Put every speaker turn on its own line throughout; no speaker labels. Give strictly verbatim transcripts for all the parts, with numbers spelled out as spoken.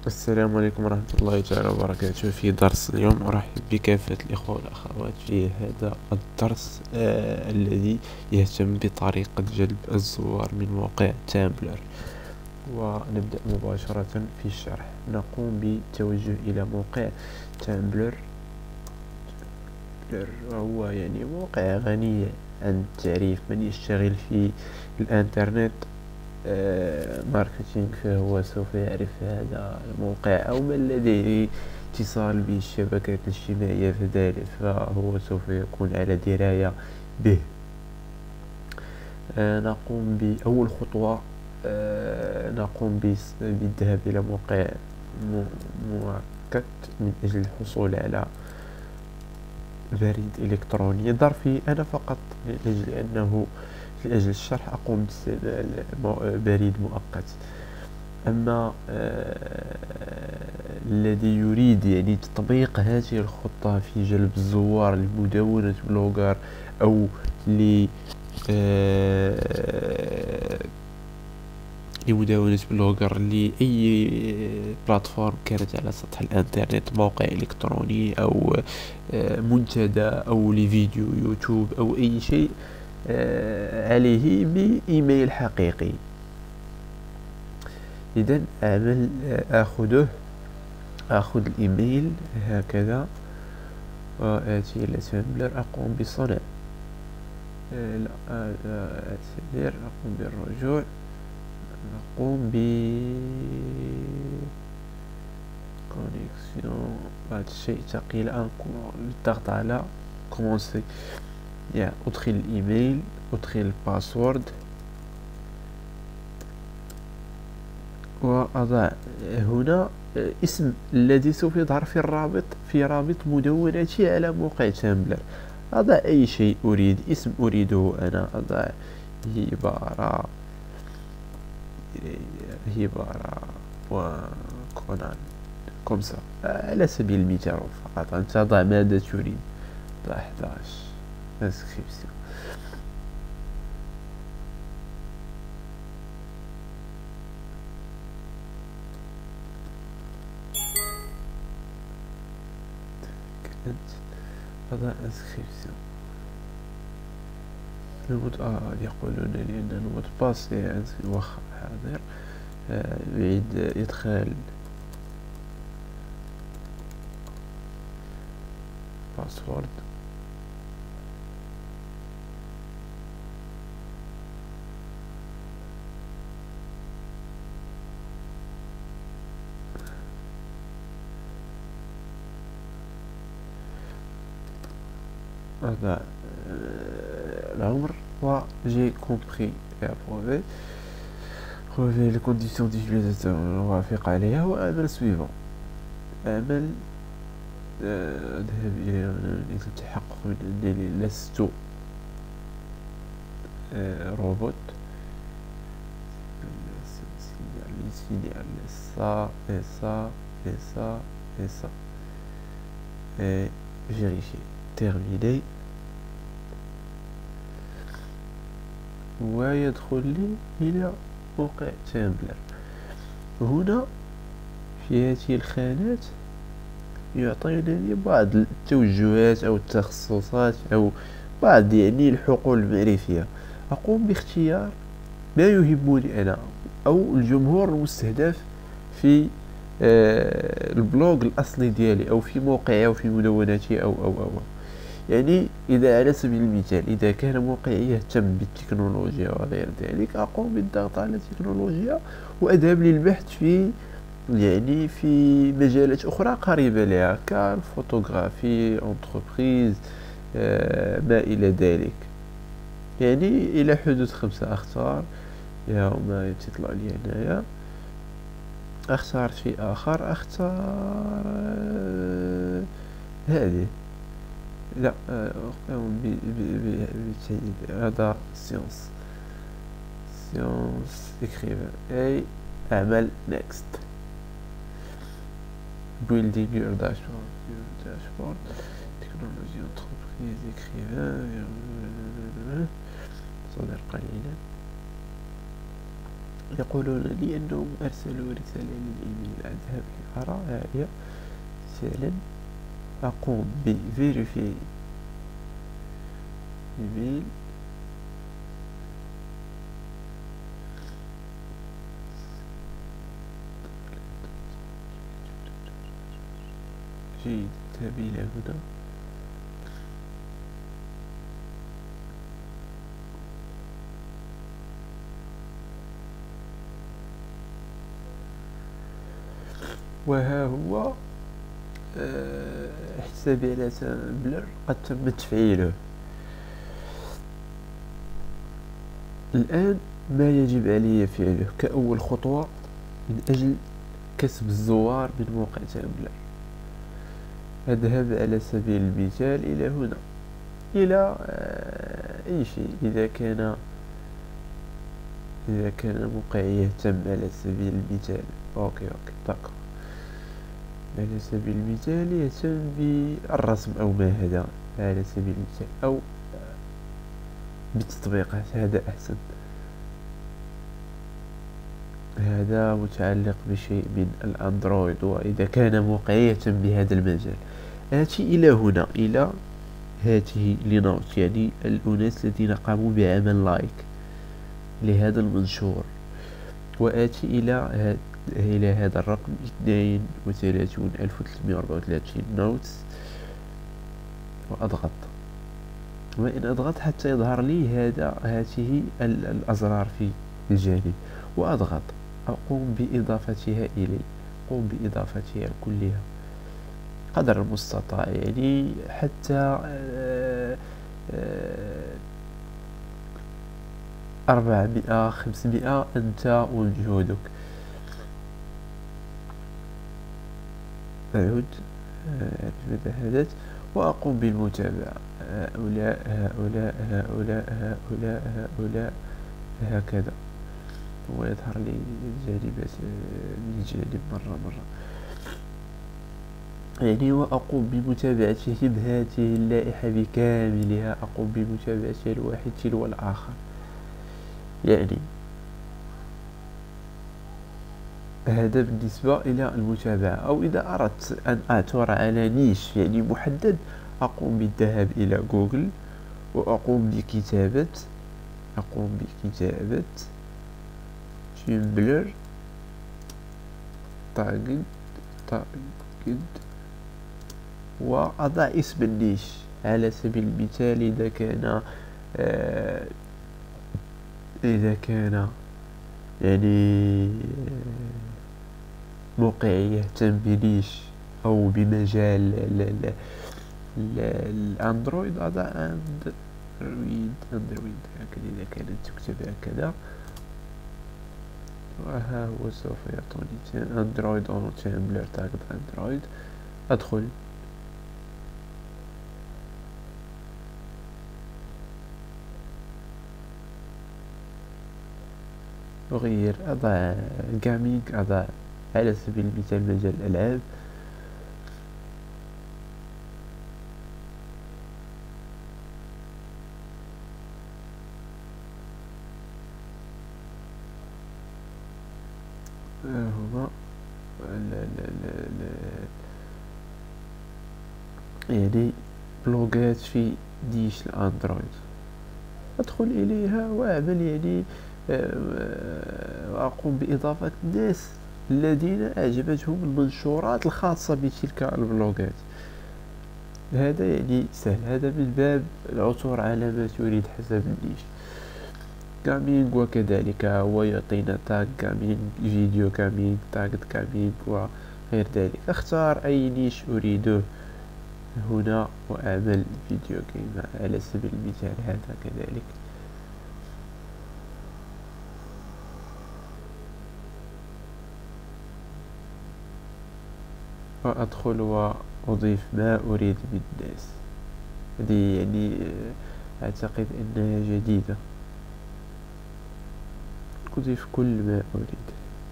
السلام عليكم ورحمة الله تعالى وبركاته. في درس اليوم أرحب بكافة الإخوة والأخوات في هذا الدرس آه الذي يهتم بطريقة جلب الزوار من موقع تامبلر. ونبدأ مباشرة في الشرح. نقوم بالتوجه إلى موقع تامبلر. هو يعني موقع غني عن التعريف. من يشتغل في الانترنت آه ماركتينج فهو سوف يعرف هذا الموقع، أو من لديه اتصال بالشبكات الاجتماعية فذلك فهو سوف يكون على دراية به. آه نقوم بأول خطوة، آه نقوم بالذهاب إلى موقع مؤقت من أجل الحصول على بريد إلكتروني ظرفي. أنا فقط لأجل أنه لأجل الشرح أقوم باستعمال بريد مؤقت. أما آه الذي يريد يعني تطبيق هذه الخطة في جلب الزوار لمدونة بلوجر أو ل آه لمدونة بلوجر لأي بلاتفورم كانت على سطح الانترنت، موقع إلكتروني أو آه منتدى أو لفيديو يوتيوب أو أي شيء آه عليه بإيميل حقيقي. إذا أعمل أخذه أخذ الإيميل هكذا وآتي إلى تامبلر. أقوم بصنع آه لا أعتذر أقوم بالرجوع. نقوم ب كونيكسيون. هذا الشيء ثقيل. الضغط على كومونسي. يعني أدخل الإيميل، أدخل الباسورد وأضع هنا اسم الذي سوف يظهر في الرابط في رابط مدونتي على موقع تامبلر. أضع أي شيء أريد، اسم أريده أنا. أضع هبارة هبارة وكونان كومسا على سبيل المثال فقط. أنت ضع ماذا تريد. ضع إحداش انسكريبسيون. هذا انسكريبسيون. الموت آه يقولون لي أن الموت باس وخ حاضر. آه يعيد إدخال باسورد. هذا العمر و j'ai compris et approuvé. Relever les conditions d'utilisation نوافق عليها وأعمل سويفون. أعمل أذهب إلى التحقق من أنني لست روبوت. سينيال ça et ça et ça et ça et vérifier. terminé. ويدخل لي إلى موقع تامبلر. هنا في هذه الخانات يعطينني بعض التوجهات أو التخصصات أو بعض يعني الحقول المعرفية. أقوم باختيار ما يهمني أنا أو الجمهور المستهدف في آه البلوغ الأصلي ديالي أو في موقعي أو في مدونتي أو أو أو يعني إذا على سبيل المثال إذا كان موقعي يهتم بالتكنولوجيا وغير ذلك أقوم بالضغط على التكنولوجيا وأذهب للبحث في يعني في مجالات أخرى قريبة لها كالفوتوغرافي، أنتربريز، آه ما إلى ذلك. يعني إلى حدود خمسة أختار. يا ما تطلع لي هنايا. أختار شيء آخر. أختار آه هذه لا أقوم بتجديد هذا سيونس سيونس إكريفان أي أعمل نيكست. building your dashboard your dashboard technology entreprise écrivain. صدر قليلا. يقولون لي أنهم أرسلوا رسالة للإيميل. أذهب لأرى. ها هي فعلا أقوم بفيريفي إيميل. جيد. اذهب إلى هنا. وها هو أه حسابي على تامبلر قد تم تفعيله. الآن ما يجب علي فعله كأول خطوة من أجل كسب الزوار من موقع تامبلر، أذهب على سبيل المثال إلى هنا، إلى أه أي شيء. إذا كان إذا كان موقع يهتم على سبيل المثال، أوكي أوكي داكور، على سبيل المثال يهتم بالرسم أو ما هذا على سبيل المثال، أو بالتطبيقات، هذا أحسن. هذا متعلق بشيء من الأندرويد، وإذا كان موقع يهتم بهذا المجال آتي إلى هنا، إلى هذه لينوت، يعني الأناس الذين قاموا بعمل لايك لهذا المنشور، وآتي إلى إلى هذا الرقم اثنين وثلاثون ألف وثلاثمائة وأربعة وثلاثين نوتس، وأضغط. وإن أضغط حتى يظهر لي هذا هذه الأزرار في الجانب، وأضغط، أقوم بإضافتها إلي، أقوم بإضافتها كلها قدر المستطاع، يعني حتى أربعمائة خمسمائة أنت وجهودك. أعود ماذا حدث، وأقوم بالمتابعة. هؤلاء هؤلاء هؤلاء هؤلاء هؤلاء هكذا، ويظهر لي الجانبات الجانب مرة مرة، يعني وأقوم بمتابعتهم هذه اللائحة بكاملها، أقوم بمتابعتها الواحد تلو الآخر. يعني هذا بالنسبة إلى المتابعة. أو إذا أردت أن أعثر على نيش يعني محدد، أقوم بالذهاب إلى جوجل، وأقوم بكتابة أقوم بكتابة تامبلر تاجد تاجد وأضع اسم النيش. على سبيل المثال إذا كان آه إذا كان يعني موقع يهتم بنيش أو بمجال الأندرويد، أضع أندرويد أندرويد هكذا إذا كانت تكتب هكذا، وها هو سوف يعطوني أندرويد أو تامبلر تاجد أندرويد. أدخل، أغير، أضع جيمنج، أضع على سبيل المثال مجال الألعاب، هما لا لا لا لا يعني بلوجات في نيش الأندرويد. أدخل إليها وأعمل يعني وأقوم بإضافة الناس الذين أعجبتهم المنشورات الخاصة بتلك البلوجات. هذا يعني سهل، هذا من باب العثور على ما تريد حسب النيش. جيمنج وكذلك هو يعطينا تاج جيمنج، فيديو جيمنج، تاج جيمنج وغير ذلك. أختار أي نيش أريده هنا وأعمل فيديو جيم على سبيل المثال، هذا كذلك. وأدخل وأضيف ما أريد من الناس. هذه يعني أعتقد أنها جديدة. أضيف كل ما أريد.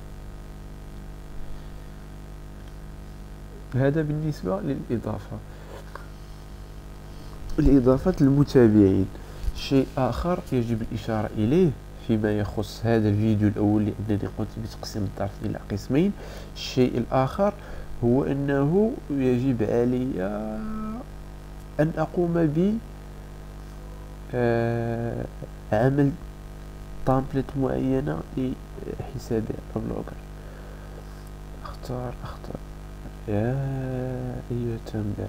هذا بالنسبة للإضافة. الإضافة المتابعين شيء آخر يجب الإشارة إليه، فيما يخص هذا الفيديو الأول، لأنني قمت بتقسيم الدرس إلى قسمين. الشيء الآخر هو أنه يجب علي أن أقوم ب عمل تامبلت معينة لحساب بلوجر. اختار اختار يا أيها التمبر،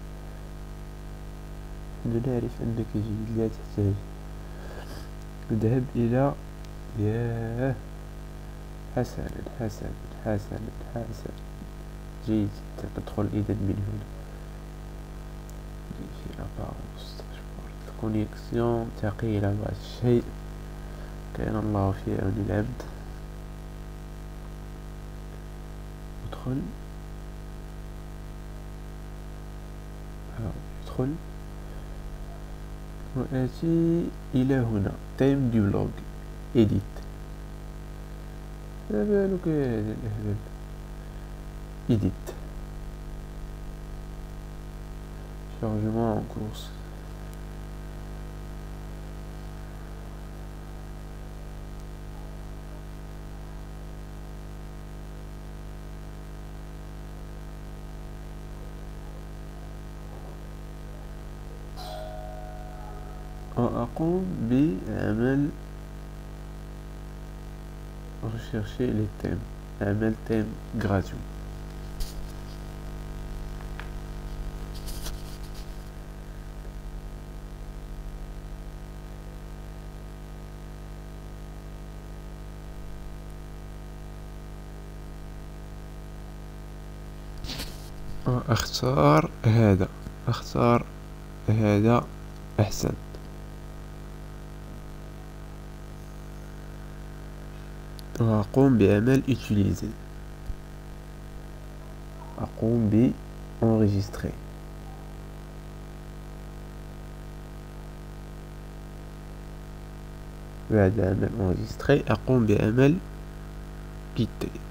نعرف أنك جيد لا تحتاج. اذهب إلى ياه حسنا حسنا حسنا حسنا جيد. تدخل إذا من هنا في لاباروس الكونيكسيون ثقيلة بعض الشيء. كان الله في عون العبد. ادخل ادخل وآتي إلى هنا تايم ديفلوج إديت. ما بالك يا هذا الأهبل؟ إديت شارجمون كورس. وأقوم بعمل rechercher les thèmes، عمل thème gratuit. أختار هذا، أختار هذا أحسن. وأقوم بعمل utiliser، أقوم ب enregistrer. بعد عمل enregistrer أقوم بعمل quitter.